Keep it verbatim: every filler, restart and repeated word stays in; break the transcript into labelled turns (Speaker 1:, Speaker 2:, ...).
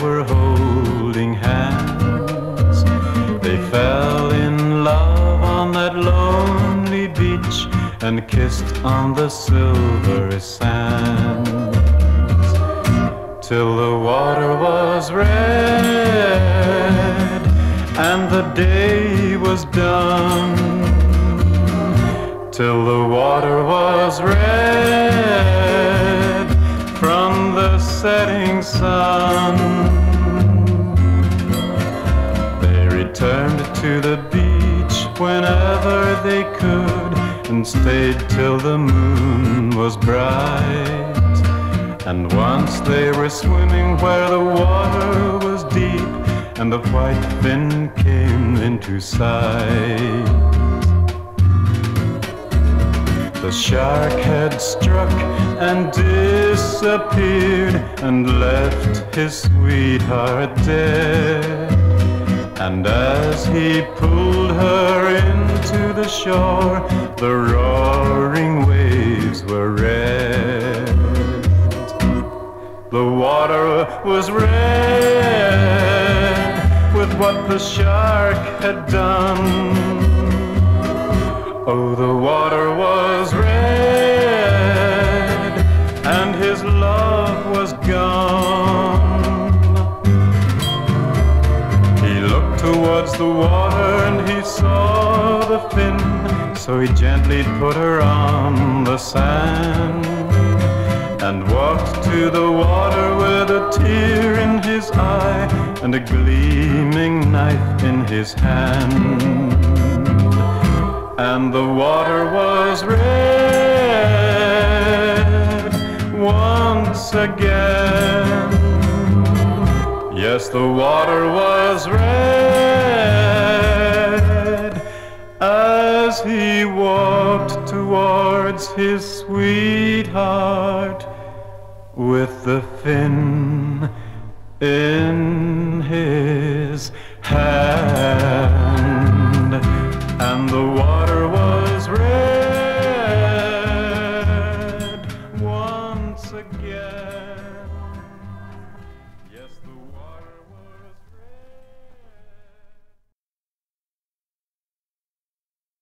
Speaker 1: were holding hands. They fell in love on that lonely beach and kissed on the silver sands, till the water was red and the day was done, till the water was red from the setting sun. They returned to the beach whenever they could and stayed till the moon was bright. And once they were swimming where the water was deep and the white fin came into sight. The shark had struck and disappeared and left his sweetheart dead. And as he pulled her into the shore, the roaring waves were red. The water was red with what the shark had done. Oh, the water was red and his love was gone. He looked towards the water and he saw the fin, so he gently put her on the sand and walked to the water with a tear in his eye and a gleaming knife in his hand. And the water was red once again. Yes, the water was red as he walked towards his sweetheart with the fin in his hand.